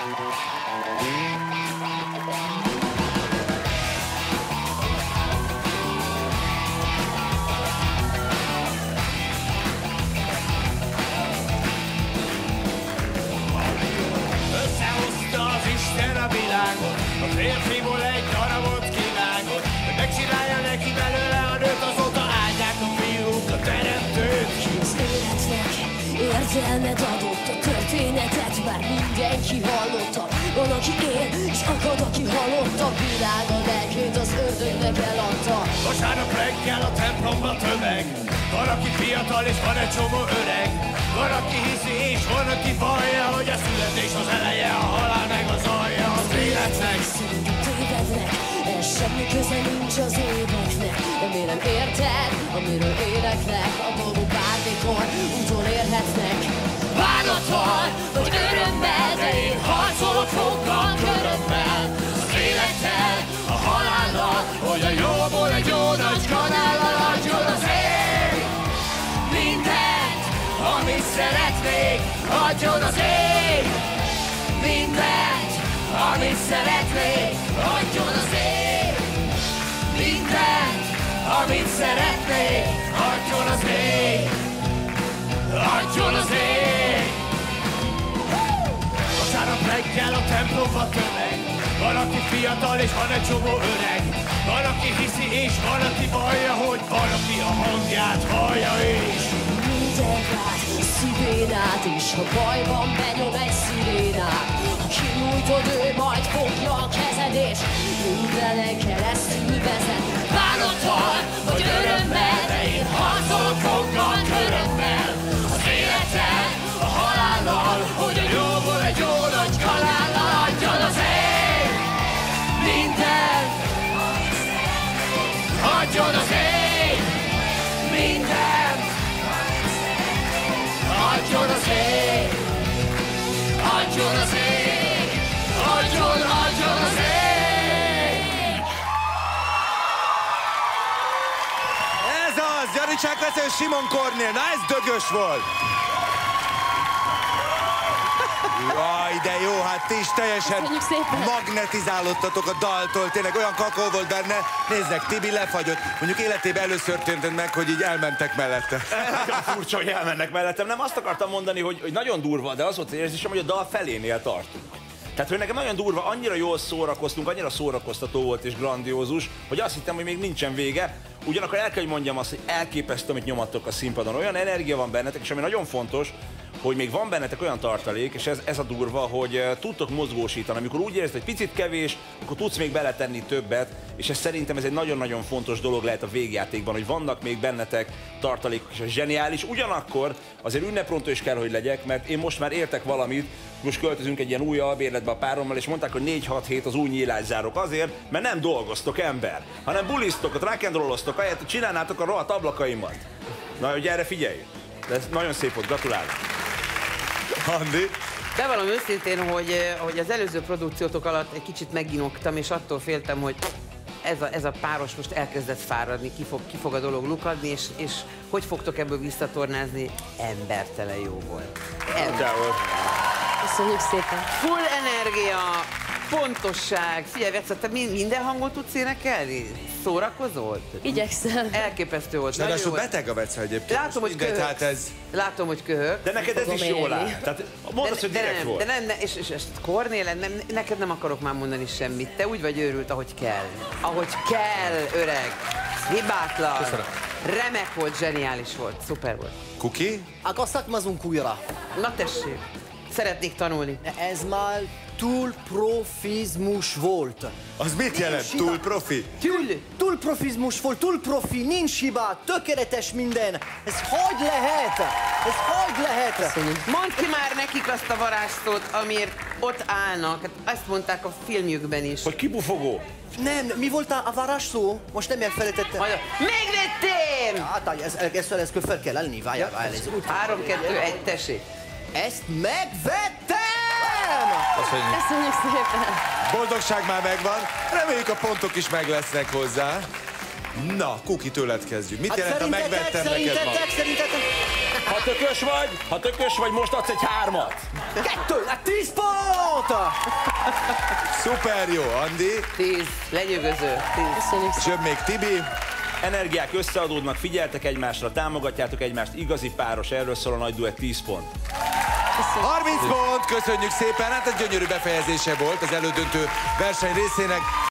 Összehozta az Isten a világot, a férfiból egy darabot kivágott, hogy megcsinálja neki belőle a nőt, azóta áldják a fiúk a teremtőt. Az életnek értelmet adott a történetet, már mindenki hallotta. Van, aki él, és akad, aki halott. A világ a lelkét az ördögnek eladta. Vasárnap reggel a templomba tömeg, van, aki fiatal és van egy csomó öreg. Van, aki hiszi és van, aki vallja, hogy a születés az eleje, a halál meg az alja az életnek. Szerintem tévednek, ez semmi köze nincs az éveknek. Remélem érted, amiről éneklek, a dolgok bármikor utolérhetnek. Bánattal vagy örömmel, de én harcolok foggal, körömmel, az élettel, a halállal, hogy a jóból egy jó nagy kanállal adjon az ég. Mindent, amit szeretnék, adjon az ég. Mindent, amit szeretnék, adjon az ég. Mindent, amit szeretnék, adjon az ég. Adjon az ég! Vasárnap reggel a templomba tömeg, van, aki fiatal és van egy csomó öreg. Van, aki hiszi és van, aki vallja, hogy van, aki a hangját hallja is. Minden rád, szívén át, és ha bajban benyom egy szirénát, ha kinyújtod, ő majd fogja a kezed, és mindenen keresztül vezet. Bánattal vagy örömmel, de én harcolok foggal, körömmel, az élettel, a halállal, hogy a jóból egy jó nagy kanállal adjon az ég. Minden, adjon az ég. Minden, adjon az ég. Adjon az ég. Adjon az ég. Ez az! Janítsák Vesző, Simon Kornél! Na ez dögös volt! Jaj, de jó, hát ti is teljesen magnetizálódtatok a daltól, tényleg olyan kakó volt benne. Nézzek, Tibi lefagyott. Mondjuk életében először történt meg, hogy így elmentek mellette. Nagyon furcsa, hogy elmennek mellettem. Nem azt akartam mondani, hogy nagyon durva, de az volt az érzésem, hogy a dal felénél tartunk. Tehát, hogy nekem nagyon durva, annyira jól szórakoztunk, annyira szórakoztató volt és grandiózus, hogy azt hittem, hogy még nincsen vége. Ugyanakkor el kell, hogy mondjam azt, hogy elképesztő, amit nyomattok a színpadon. Olyan energia van bennetek, és ami nagyon fontos, hogy még van bennetek olyan tartalék, és ez a durva, hogy tudtok mozgósítani. Amikor úgy érzed, hogy picit kevés, akkor tudsz még beletenni többet, és szerintem ez egy nagyon-nagyon fontos dolog lehet a végjátékban, hogy vannak még bennetek tartalékok, és ez zseniális. Ugyanakkor azért ünneprontó is kell, hogy legyek, mert én most már értek valamit, most költözünk egy ilyen új albérletbe a párommal, és mondták, hogy 4-6 hét az új nyílászárok azért, mert nem dolgoztok ember, hanem bulisztok, rock and rolloztok, ahelyett, hogy csinálnátok a rohadt ablakaimat. Na, hogy erre figyelj! De ez nagyon szép volt, gratulálok! Andi? Bevallom őszintén, hogy az előző produkciótok alatt egy kicsit meginoktam, és attól féltem, hogy ez a páros most elkezdett fáradni, ki fog a dolog lukadni, és hogy fogtok ebből visszatornázni? Embertelen jó volt. Köszönjük szépen. Full energia, pontosság. Figyelj, Vecsa, te minden hangot tudsz énekelni? Szórakozol? Igyekszem. Elképesztő volt. De ráadásul beteg a Vecsa egyébként. Látom, hogy köhögsz. Hát ez... Látom, hogy köhög. De neked ez is jól áll. Tehát mondd azt, hogy direkt volt. De nem, és Kornél, neked nem akarok már mondani semmit. Te úgy vagy őrült, ahogy kell. Ahogy kell, öreg. Hibátlan. Köszönöm. Remek volt, zseniális volt, szuper volt. Kuki? Akkor szakmazunk újra. Na tessék, szeretnék tanulni. Ez már túlprofizmus volt. Az mit jelent? Túl profi? Túlprofizmus volt, túl profi, nincs hiba, tökéletes minden. Ez hogy lehet? Ez hogy lehet? Mondd ki már nekik azt a varázsszót, amiért ott állnak. Hát ezt mondták a filmjükben is. Hogy kibufogó. Nem, mi volt a varázsszó? Most nem elfelejtettem. Megvettem! Hát, ez fel kell állni, várjál. 3, 2, 1, tessék. Ezt megvettem! Köszönjük szépen. Boldogság már megvan. Reméljük a pontok is meg lesznek hozzá. Na, Kuki, tőled kezdjük. Mit jelent a megvettem neked ma? Ha tökös vagy, most adsz egy 3-at. 2, 10 pont! Szuper jó, Andi. 10, lenyűgöző. 10. Jön még Tibi. Energiák összeadódnak, figyeltek egymásra, támogatjátok egymást, igazi páros, erről szól a nagy duett, 10 pont. 30 pont, köszönjük szépen. Hát ez gyönyörű befejezése volt az elődöntő verseny részének.